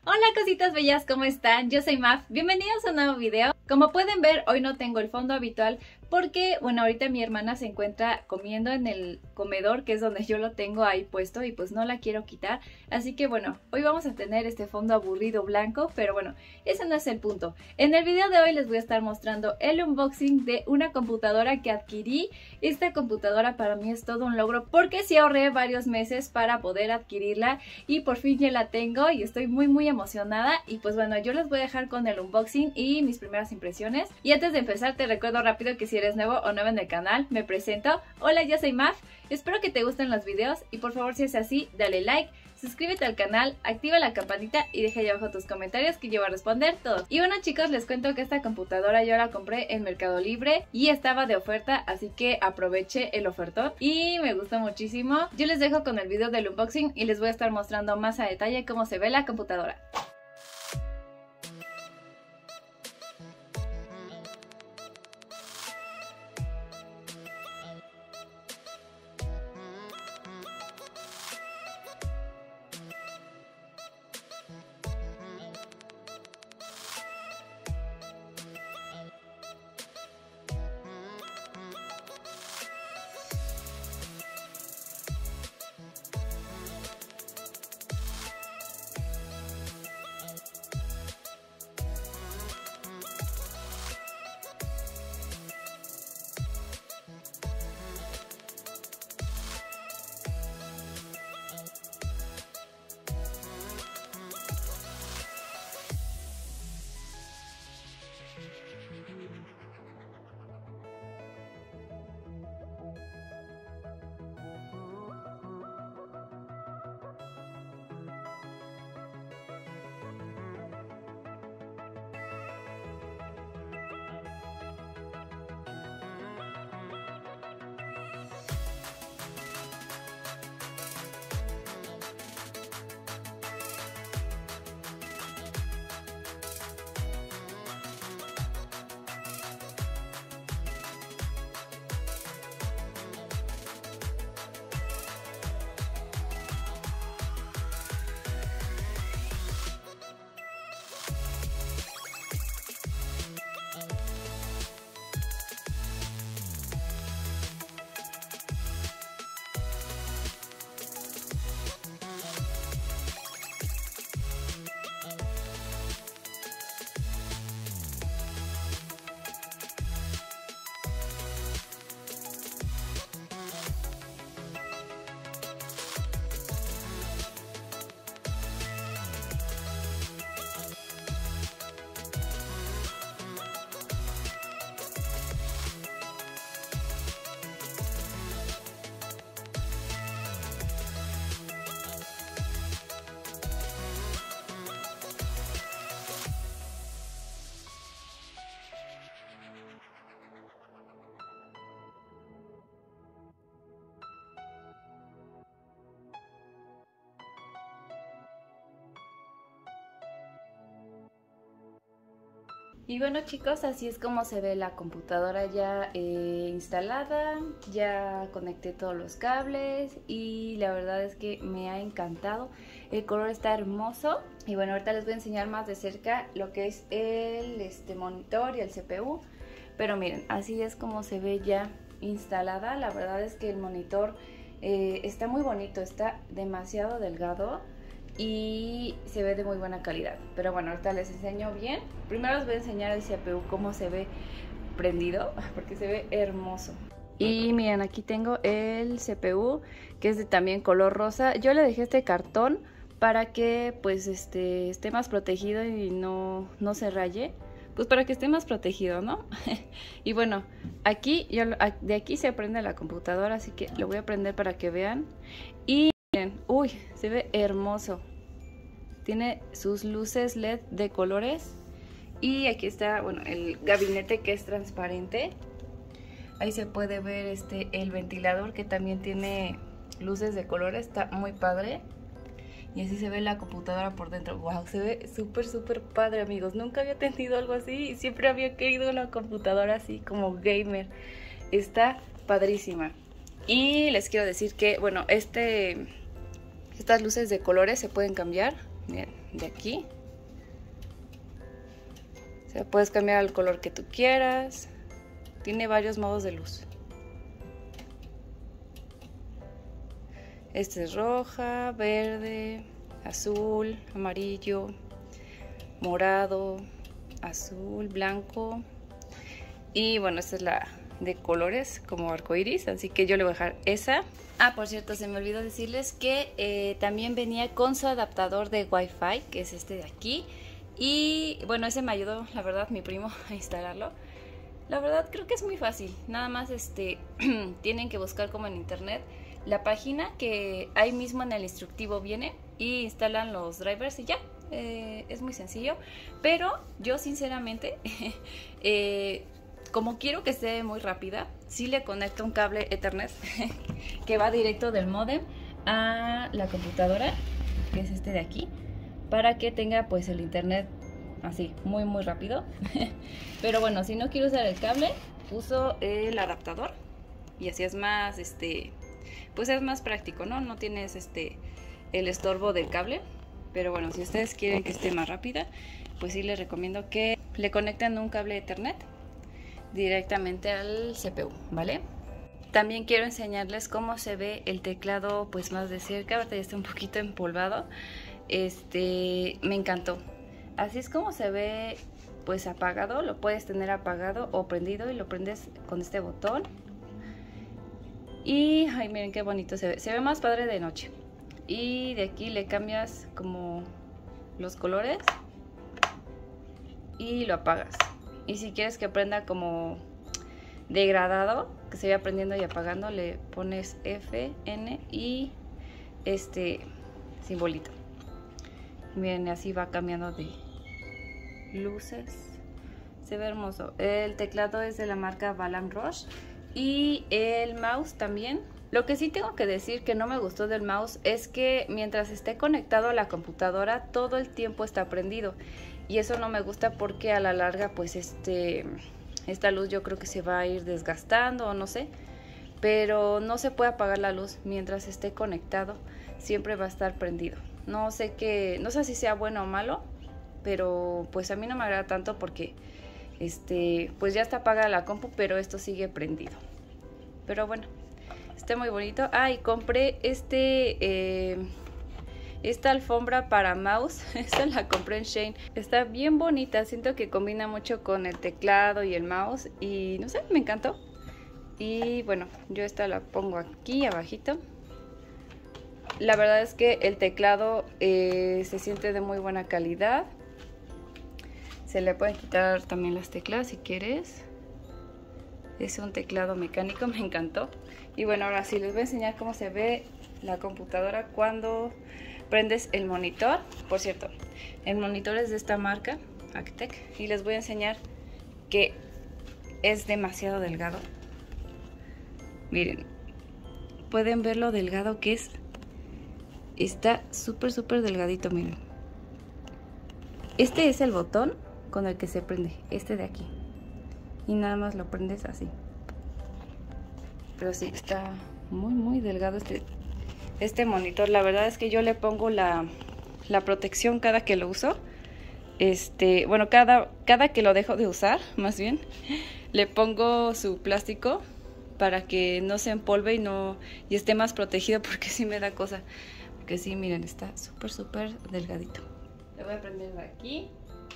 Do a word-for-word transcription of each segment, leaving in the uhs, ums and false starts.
Hola cositas bellas, ¿cómo están? Yo soy Maf, bienvenidos a un nuevo video. Como pueden ver, hoy no tengo el fondo habitual porque, bueno, ahorita mi hermana se encuentra comiendo en el comedor, que es donde yo lo tengo ahí puesto y pues no la quiero quitar. Así que bueno, hoy vamos a tener este fondo aburrido blanco, pero bueno, ese no es el punto. En el video de hoy les voy a estar mostrando el unboxing de una computadora que adquirí. Esta computadora para mí es todo un logro porque sí ahorré varios meses para poder adquirirla y por fin ya la tengo y estoy muy muy emocionada. Y pues bueno, yo les voy a dejar con el unboxing y mis primeras impresiones. Y antes de empezar te recuerdo rápido que si eres nuevo o nueva en el canal, me presento. Hola, yo soy Maf, espero que te gusten los videos y por favor si es así, dale like, suscríbete al canal, activa la campanita y deja ahí abajo tus comentarios que yo voy a responder todos. Y bueno chicos, les cuento que esta computadora yo la compré en Mercado Libre y estaba de oferta, así que aproveché el ofertón y me gustó muchísimo. Yo les dejo con el video del unboxing y les voy a estar mostrando más a detalle cómo se ve la computadora. Y bueno chicos, así es como se ve la computadora ya eh, instalada. Ya conecté todos los cables y la verdad es que me ha encantado. El color está hermoso. Y bueno, ahorita les voy a enseñar más de cerca lo que es el este, monitor y el C P U. Pero miren, así es como se ve ya instalada. La verdad es que el monitor eh, está muy bonito, está demasiado delgado y se ve de muy buena calidad. Pero bueno, ahorita les enseño bien. Primero les voy a enseñar el C P U cómo se ve prendido, porque se ve hermoso. Y miren, aquí tengo el C P U, que es de también color rosa. Yo le dejé este cartón para que pues este esté más protegido y no, no se raye. Pues para que esté más protegido, ¿no? Y bueno, aquí yo, de aquí se prende la computadora, así que lo voy a prender para que vean. Y miren, uy, se ve hermoso. Tiene sus luces L E D de colores. Y aquí está, bueno, el gabinete que es transparente. Ahí se puede ver este el ventilador que también tiene luces de colores, está muy padre. Y así se ve la computadora por dentro. Wow, se ve súper súper padre, amigos. Nunca había tenido algo así y siempre había querido una computadora así como gamer. Está padrísima. Y les quiero decir que, bueno, este estas luces de colores se pueden cambiar. Miren, de aquí. O sea, puedes cambiar el color que tú quieras. Tiene varios modos de luz. Este es roja, verde, azul, amarillo, morado, azul, blanco. Y bueno, esta es la de colores como arcoiris, así que yo le voy a dejar esa. Ah, por cierto, se me olvidó decirles que eh, también venía con su adaptador de Wi-Fi, que es este de aquí. Y bueno, ese me ayudó, la verdad, mi primo a instalarlo. La verdad creo que es muy fácil, nada más este tienen que buscar como en internet la página que ahí mismo en el instructivo viene y instalan los drivers y ya, eh, es muy sencillo. Pero yo sinceramente, eh, como quiero que esté muy rápida, sí le conecto un cable Ethernet que va directo del módem a la computadora, que es este de aquí, para que tenga pues el internet así, muy muy rápido. Pero bueno, si no quiero usar el cable, uso el adaptador y así es más, este, pues es más práctico, ¿no? No tienes este, el estorbo del cable. Pero bueno, si ustedes quieren que esté más rápida, pues sí les recomiendo que le conecten un cable Ethernet directamente al C P U, ¿vale? También quiero enseñarles cómo se ve el teclado pues más de cerca. Ahorita ya está un poquito empolvado. Este, me encantó. Así es como se ve pues apagado. Lo puedes tener apagado o prendido y lo prendes con este botón. Y ay, miren qué bonito se ve. Se ve más padre de noche. Y de aquí le cambias como los colores y lo apagas. Y si quieres que prenda como degradado, que se vaya prendiendo y apagando, le pones F, N y este simbolito. Miren, así va cambiando de luces. Se ve hermoso. El teclado es de la marca Valam Rush y el mouse también. Lo que sí tengo que decir que no me gustó del mouse es que mientras esté conectado a la computadora todo el tiempo está prendido. Y eso no me gusta porque a la larga pues este, esta luz yo creo que se va a ir desgastando o no sé. Pero no se puede apagar la luz mientras esté conectado. Siempre va a estar prendido. No sé qué, no sé si sea bueno o malo, pero pues a mí no me agrada tanto porque este, pues ya está apagada la compu, pero esto sigue prendido. Pero bueno, está muy bonito. Ah, y compré este... Eh, esta alfombra para mouse, esta la compré en Shein. Está bien bonita, siento que combina mucho con el teclado y el mouse y no sé, me encantó. Y bueno, yo esta la pongo aquí abajito. La verdad es que el teclado eh, se siente de muy buena calidad. Se le pueden quitar también las teclas si quieres. Es un teclado mecánico, me encantó. Y bueno, ahora sí les voy a enseñar cómo se ve la computadora cuando prendes el monitor. Por cierto, el monitor es de esta marca, Actec, y les voy a enseñar que es demasiado delgado. Miren, pueden ver lo delgado que es. Está súper súper delgadito, miren. Este es el botón con el que se prende, este de aquí. Y nada más lo prendes así. Pero sí, está muy muy delgado este Este monitor. La verdad es que yo le pongo la, la protección cada que lo uso. Este, bueno, cada, cada que lo dejo de usar, más bien, le pongo su plástico para que no se empolve y no y esté más protegido, porque sí me da cosa. Porque sí, miren, está súper súper delgadito. Le voy a prender de aquí.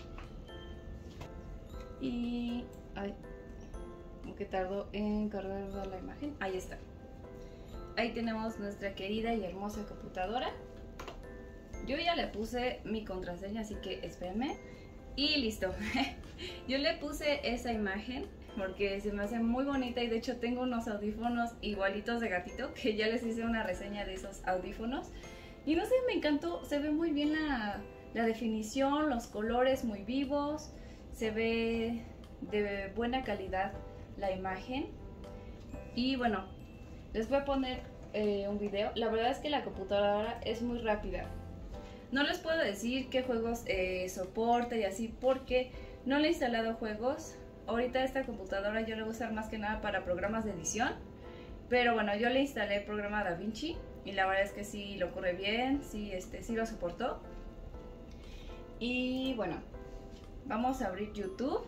Y ay, como que tardó en cargar la imagen. Ahí está. Ahí tenemos nuestra querida y hermosa computadora. Yo ya le puse mi contraseña, así que espérenme. Y listo. Yo le puse esa imagen porque se me hace muy bonita y de hecho tengo unos audífonos igualitos de gatito que ya les hice una reseña de esos audífonos. Y no sé, me encantó. Se ve muy bien la, la definición, los colores muy vivos. Se ve de buena calidad la imagen. Y bueno, les voy a poner eh, un video. La verdad es que la computadora es muy rápida. No les puedo decir qué juegos eh, soporta y así porque no le he instalado juegos. Ahorita esta computadora yo la voy a usar más que nada para programas de edición. Pero bueno, yo le instalé el programa DaVinci y la verdad es que sí lo corre bien, sí, este, sí lo soportó. Y bueno, vamos a abrir YouTube.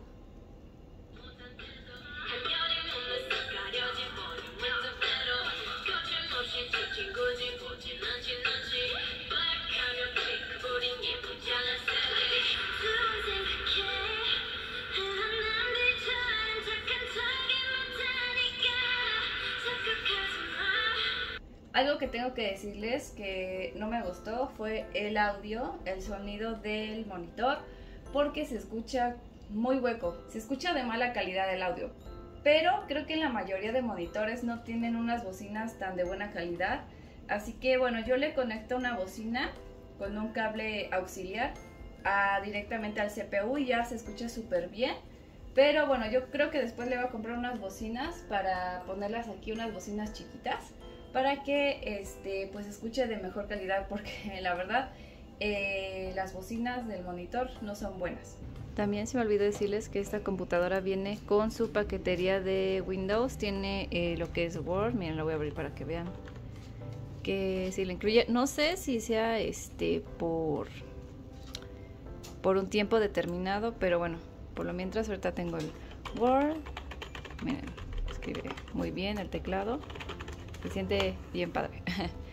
Algo que tengo que decirles que no me gustó fue el audio, el sonido del monitor, porque se escucha muy hueco, se escucha de mala calidad el audio. Pero creo que en la mayoría de monitores no tienen unas bocinas tan de buena calidad. Así que bueno, yo le conecto una bocina con un cable auxiliar a, directamente al C P U y ya se escucha súper bien. Pero bueno, yo creo que después le voy a comprar unas bocinas para ponerlas aquí, unas bocinas chiquitas, para que este, pues escuche de mejor calidad, porque la verdad eh, las bocinas del monitor no son buenas. También se me olvidó decirles que esta computadora viene con su paquetería de Windows, tiene eh, lo que es Word, miren, lo voy a abrir para que vean que si le incluye, no sé si sea este por, por un tiempo determinado, pero bueno, por lo mientras ahorita tengo el Word, miren, escribe muy bien el teclado. Se siente bien padre.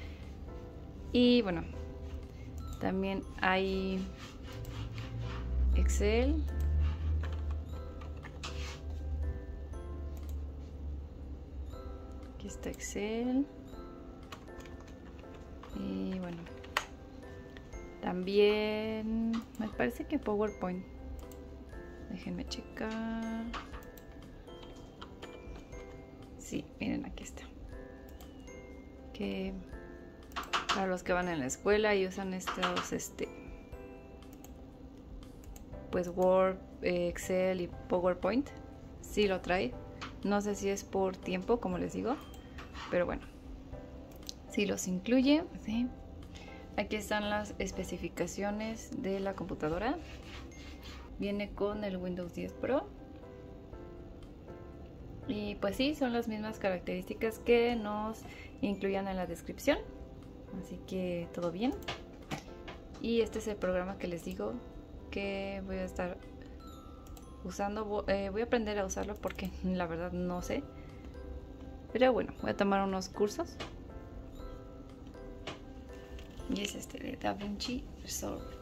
Y bueno, también hay Excel. Aquí está Excel. Y bueno, también me parece que PowerPoint. Déjenme checar. Sí, miren, aquí está. Que para los que van en la escuela y usan estos este pues Word, Excel y PowerPoint, sí lo trae. No sé si es por tiempo, como les digo, pero bueno, sí los incluye, ¿sí? Aquí están las especificaciones de la computadora. Viene con el Windows diez Pro. Y pues sí, son las mismas características que nos incluyan en la descripción. Así que todo bien. Y este es el programa que les digo que voy a estar usando. Eh, voy a aprender a usarlo porque la verdad no sé. Pero bueno, voy a tomar unos cursos. Y es este de DaVinci Resolve.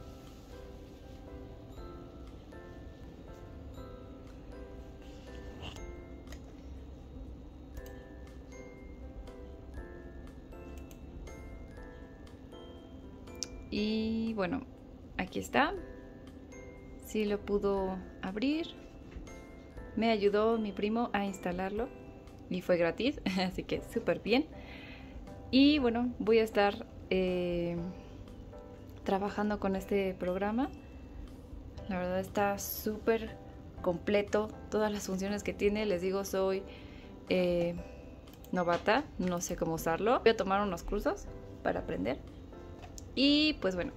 Y bueno, aquí está. Sí lo pudo abrir. Me ayudó mi primo a instalarlo y fue gratis, así que súper bien. Y bueno, voy a estar eh, trabajando con este programa. La verdad está súper completo, todas las funciones que tiene. Les digo, soy eh, novata, no sé cómo usarlo. Voy a tomar unos cursos para aprender. Y pues bueno,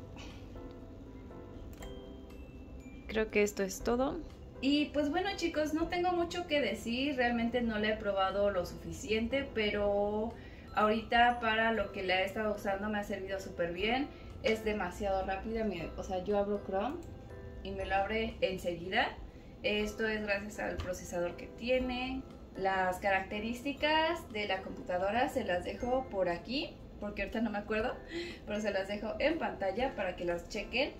creo que esto es todo. Y pues bueno, chicos, no tengo mucho que decir, realmente no la he probado lo suficiente, pero ahorita para lo que la he estado usando me ha servido súper bien. Es demasiado rápida, miren, o sea, yo abro Chrome y me lo abre enseguida. Esto es gracias al procesador que tiene. Las características de la computadora se las dejo por aquí, porque ahorita no me acuerdo, pero se las dejo en pantalla para que las chequen.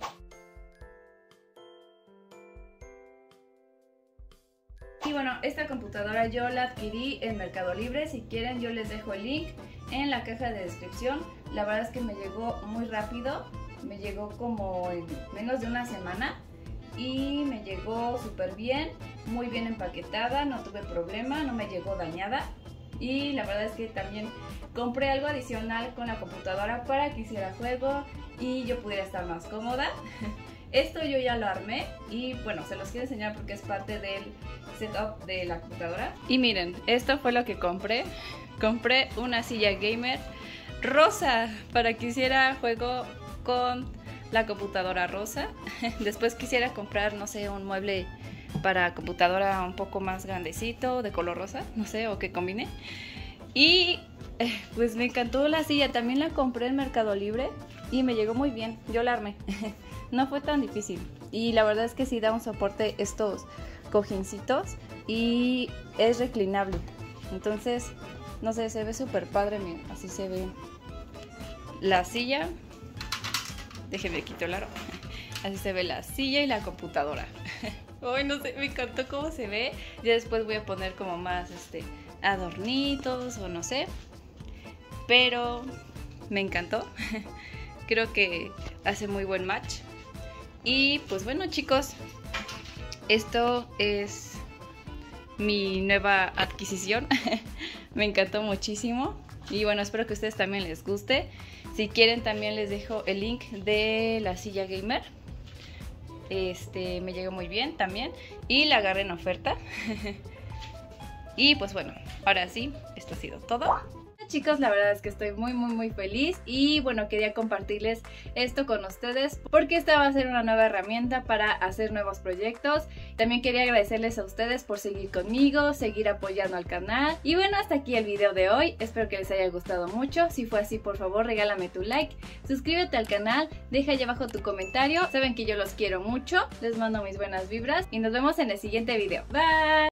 Y bueno, esta computadora yo la adquirí en Mercado Libre. Si quieren yo les dejo el link en la caja de descripción. La verdad es que me llegó muy rápido, me llegó como en menos de una semana y me llegó súper bien, muy bien empaquetada, no tuve problema, no me llegó dañada. Y la verdad es que también compré algo adicional con la computadora para que hiciera juego y yo pudiera estar más cómoda. Esto yo ya lo armé y bueno, se los quiero enseñar porque es parte del setup de la computadora. Y miren, esto fue lo que compré. Compré una silla gamer rosa para que hiciera juego con la computadora rosa. Después quisiera comprar, no sé, un mueble para computadora un poco más grandecito, de color rosa, no sé, o que combine. Y eh, pues me encantó la silla, también la compré en Mercado Libre y me llegó muy bien, yo la armé. no fue tan difícil. Y la verdad es que sí da un soporte estos cojincitos y es reclinable. Entonces, no sé, se ve súper padre, miren, así se ve la silla. Déjenme quitar el aro. Así se ve la silla y la computadora. Ay, no sé, me encantó cómo se ve. Ya después voy a poner como más este adornitos o no sé. Pero me encantó. Creo que hace muy buen match. Y pues bueno, chicos, esto es mi nueva adquisición. Me encantó muchísimo. Y bueno, espero que a ustedes también les guste. Si quieren también les dejo el link de la silla gamer. Este, me llegó muy bien también. Y la agarré en oferta. Y pues bueno, ahora sí, esto ha sido todo. Chicos, la verdad es que estoy muy muy muy feliz y bueno, quería compartirles esto con ustedes porque esta va a ser una nueva herramienta para hacer nuevos proyectos. También quería agradecerles a ustedes por seguir conmigo, seguir apoyando al canal. Y bueno, hasta aquí el video de hoy, espero que les haya gustado mucho. Si fue así, por favor regálame tu like, suscríbete al canal, deja ahí abajo tu comentario. Saben que yo los quiero mucho, les mando mis buenas vibras y nos vemos en el siguiente video. Bye.